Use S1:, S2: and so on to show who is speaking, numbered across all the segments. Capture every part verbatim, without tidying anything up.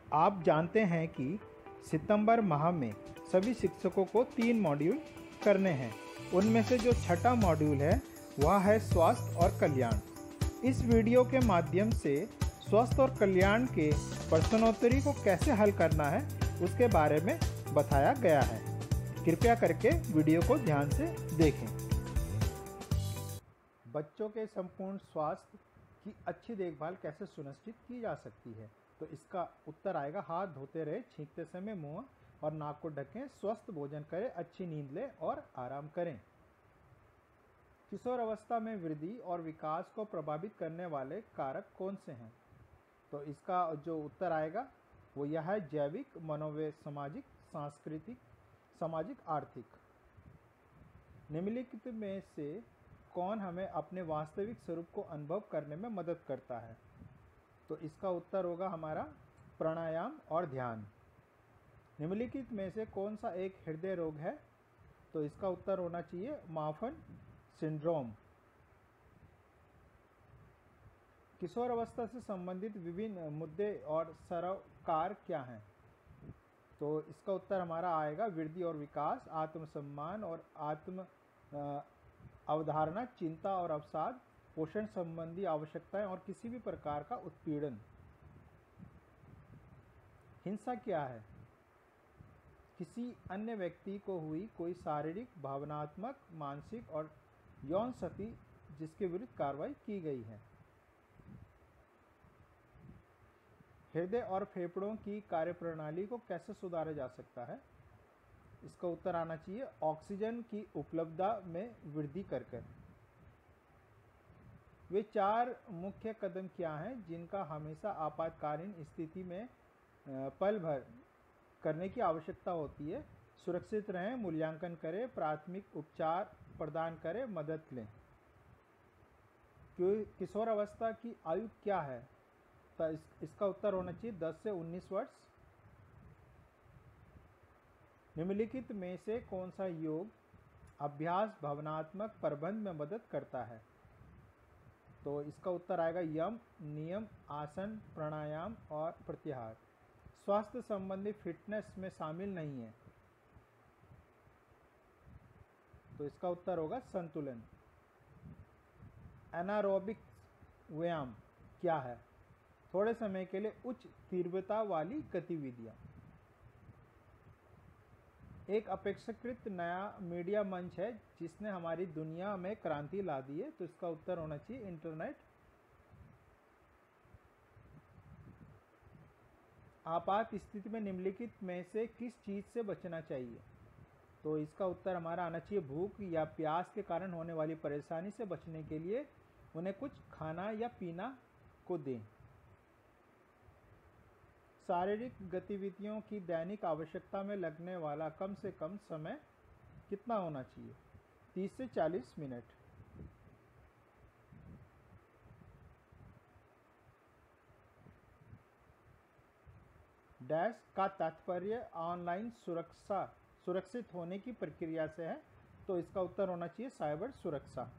S1: आप जानते हैं कि सितंबर माह में सभी शिक्षकों को तीन मॉड्यूल करने हैं। उनमें से जो छठा मॉड्यूल है वह है स्वास्थ्य और कल्याण। इस वीडियो के माध्यम से स्वास्थ्य और कल्याण के प्रश्नोत्तरी को कैसे हल करना है उसके बारे में बताया गया है। कृपया करके वीडियो को ध्यान से देखें। बच्चों के संपूर्ण स्वास्थ्य की अच्छी देखभाल कैसे सुनिश्चित की जा सकती है? तो इसका उत्तर आएगा हाथ धोते रहे, छींकते समय मुंह और नाक को ढकें, स्वस्थ भोजन करें, अच्छी नींद लें और आराम करें। किशोर अवस्था में वृद्धि और विकास को प्रभावित करने वाले कारक कौन से हैं? तो इसका जो उत्तर आएगा वो यह है जैविक, मनोवैज्ञानिक, सामाजिक, सांस्कृतिक, सामाजिक, आर्थिक। निम्नलिखित में से कौन हमें अपने वास्तविक स्वरूप को अनुभव करने में मदद करता है? तो इसका उत्तर होगा हमारा प्राणायाम और ध्यान। निम्नलिखित में से कौन सा एक हृदय रोग है? तो इसका उत्तर होना चाहिए मार्फन सिंड्रोम। किशोर अवस्था से संबंधित विभिन्न मुद्दे और सरोकार क्या हैं? तो इसका उत्तर हमारा आएगा वृद्धि और विकास, आत्मसम्मान और आत्म अवधारणा, चिंता और अवसाद, पोषण संबंधी आवश्यकताएं और किसी भी प्रकार का उत्पीड़न। हिंसा क्या है? किसी अन्य व्यक्ति को हुई कोई शारीरिक, भावनात्मक, मानसिक और यौन क्षति जिसके विरुद्ध कार्रवाई की गई है। हृदय और फेफड़ों की कार्यप्रणाली को कैसे सुधारा जा सकता है? इसका उत्तर आना चाहिए ऑक्सीजन की उपलब्धता में वृद्धि करके। वे चार मुख्य कदम क्या हैं जिनका हमेशा आपातकालीन स्थिति में पल भर करने की आवश्यकता होती है? सुरक्षित रहें, मूल्यांकन करें, प्राथमिक उपचार प्रदान करें, मदद लें। किशोर अवस्था की आयु क्या है? तो इस, इसका उत्तर होना चाहिए दस से उन्नीस वर्ष। निम्नलिखित में से कौन सा योग अभ्यास भावनात्मक प्रबंधन में मदद करता है? तो इसका उत्तर आएगा यम, नियम, आसन, प्राणायाम और प्रत्याहार। स्वास्थ्य संबंधी फिटनेस में शामिल नहीं है, तो इसका उत्तर होगा संतुलन। एनारोबिक व्यायाम क्या है? थोड़े समय के लिए उच्च तीव्रता वाली गतिविधियां। एक अपेक्षाकृत नया मीडिया मंच है जिसने हमारी दुनिया में क्रांति ला दी है, तो इसका उत्तर होना चाहिए इंटरनेट। आपात स्थिति में निम्नलिखित में से किस चीज से बचना चाहिए? तो इसका उत्तर हमारा आना चाहिए भूख या प्यास के कारण होने वाली परेशानी से बचने के लिए उन्हें कुछ खाना या पीना को दें। शारीरिक गतिविधियों की दैनिक आवश्यकता में लगने वाला कम से कम समय कितना होना चाहिए? तीस से चालीस मिनट। डैश का तात्पर्य ऑनलाइन सुरक्षा सुरक्षित होने की प्रक्रिया से है, तो इसका उत्तर होना चाहिए साइबर सुरक्षा।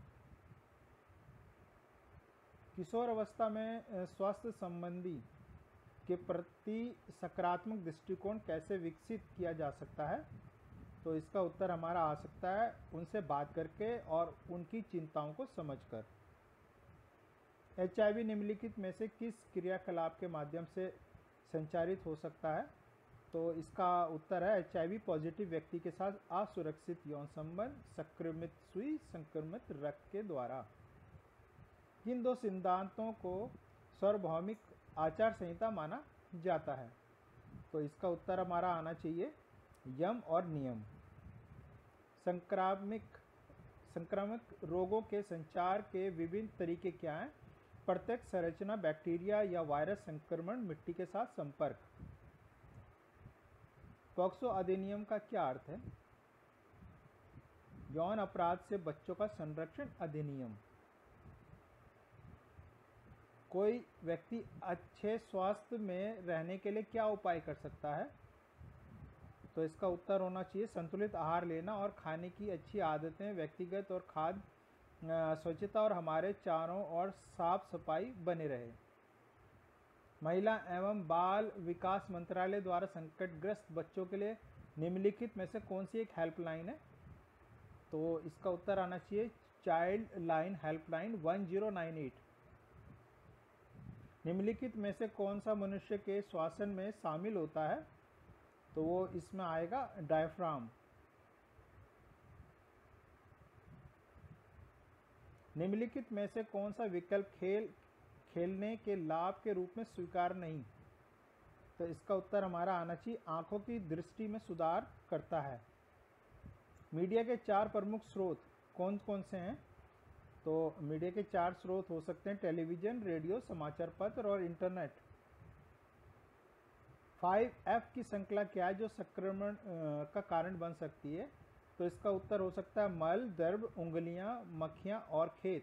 S1: किशोर अवस्था में स्वास्थ्य संबंधी के प्रति सकारात्मक दृष्टिकोण कैसे विकसित किया जा सकता है? तो इसका उत्तर हमारा आ सकता है उनसे बात करके और उनकी चिंताओं को समझकर। एचआईवी निम्नलिखित में से किस क्रियाकलाप के माध्यम से संचारित हो सकता है? तो इसका उत्तर है एचआईवी पॉजिटिव व्यक्ति के साथ असुरक्षित यौन संबंध, संक्रमित सुई, संक्रमित रक्त के द्वारा। किन दो सिद्धांतों को सार्वभौमिक आचार संहिता माना जाता है? तो इसका उत्तर हमारा आना चाहिए यम और नियम। संक्रामक संक्रामक रोगों के संचार के विभिन्न तरीके क्या हैं? प्रत्यक्ष संरचना, बैक्टीरिया या वायरस संक्रमण, मिट्टी के साथ संपर्क। पॉक्सो अधिनियम का क्या अर्थ है? यौन अपराध से बच्चों का संरक्षण अधिनियम। कोई व्यक्ति अच्छे स्वास्थ्य में रहने के लिए क्या उपाय कर सकता है? तो इसका उत्तर होना चाहिए संतुलित आहार लेना और खाने की अच्छी आदतें, व्यक्तिगत और खाद्य स्वच्छता और हमारे चारों ओर साफ सफाई बने रहे। महिला एवं बाल विकास मंत्रालय द्वारा संकटग्रस्त बच्चों के लिए निम्नलिखित में से कौन सी एक हेल्पलाइन है? तो इसका उत्तर आना चाहिए child line helpline one zero nine eight. निम्नलिखित में से कौन सा मनुष्य के श्वसन में शामिल होता है? तो वो इसमें आएगा डायफ्राम। निम्नलिखित में से कौन सा विकल्प खेल खेलने के लाभ के रूप में स्वीकार नहीं? तो इसका उत्तर हमारा आना चाहिए आंखों की दृष्टि में सुधार करता है। मीडिया के चार प्रमुख स्रोत कौन कौन से हैं? तो मीडिया के चार स्रोत हो सकते हैं टेलीविजन, रेडियो, समाचार पत्र और इंटरनेट। फाइव एफ की श्रृंखला क्या है जो संक्रमण का कारण बन सकती है? तो इसका उत्तर हो सकता है मल, दर्भ, उंगलियां, मक्खियां और खेत।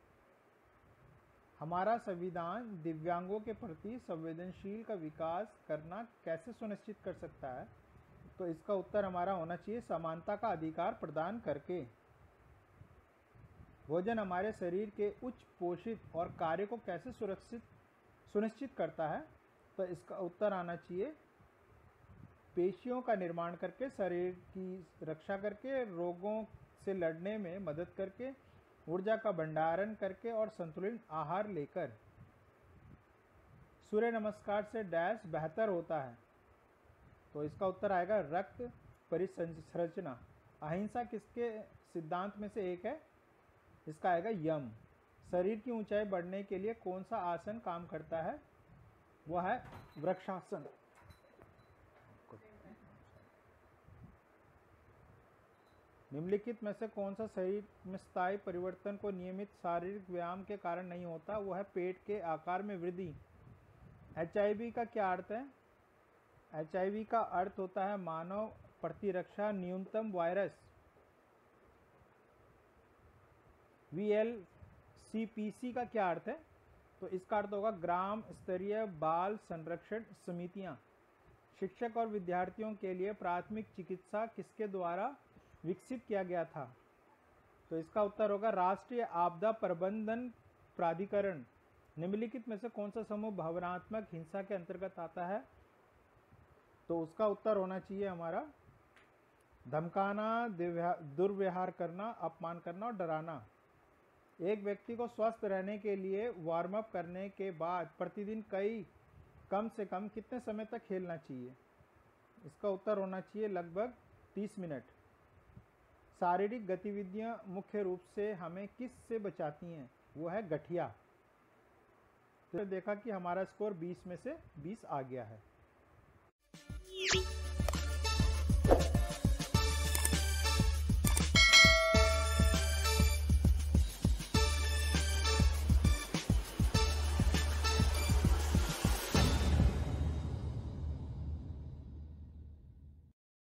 S1: हमारा संविधान दिव्यांगों के प्रति संवेदनशील का विकास करना कैसे सुनिश्चित कर सकता है? तो इसका उत्तर हमारा होना चाहिए समानता का अधिकार प्रदान करके। भोजन हमारे शरीर के उच्च पोषित और कार्य को कैसे सुरक्षित सुनिश्चित करता है? तो इसका उत्तर आना चाहिए पेशियों का निर्माण करके, शरीर की रक्षा करके, रोगों से लड़ने में मदद करके, ऊर्जा का भंडारण करके और संतुलित आहार लेकर। सूर्य नमस्कार से डैश बेहतर होता है? तो इसका उत्तर आएगा रक्त परिसंरचना। अहिंसा किसके सिद्धांत में से एक है? इसका आएगा यम। शरीर की ऊंचाई बढ़ने के लिए कौन सा आसन काम करता है? वह है वृक्षासन। निम्नलिखित में से कौन सा शरीर में स्थायी परिवर्तन को नियमित शारीरिक व्यायाम के कारण नहीं होता? वह है पेट के आकार में वृद्धि। एच आई वी का क्या अर्थ है? एच आई वी का अर्थ होता है मानव प्रतिरक्षा न्यूनतम वायरस। V L C P C का क्या अर्थ है? तो इसका अर्थ होगा ग्राम स्तरीय बाल संरक्षण समितियां। शिक्षक और विद्यार्थियों के लिए प्राथमिक चिकित्सा किसके द्वारा विकसित किया गया था? तो इसका उत्तर होगा राष्ट्रीय आपदा प्रबंधन प्राधिकरण। निम्नलिखित में से कौन सा समूह भावनात्मक हिंसा के अंतर्गत आता है? तो उसका उत्तर होना चाहिए हमारा धमकाना, दुर्व्यवहार करना, अपमान करना और डराना। एक व्यक्ति को स्वस्थ रहने के लिए वार्म अप करने के बाद प्रतिदिन कई कम से कम कितने समय तक खेलना चाहिए? इसका उत्तर होना चाहिए लगभग तीस मिनट। शारीरिक गतिविधियां मुख्य रूप से हमें किस से बचाती हैं? वो है गठिया। तो देखा कि हमारा स्कोर बीस में से बीस आ गया है।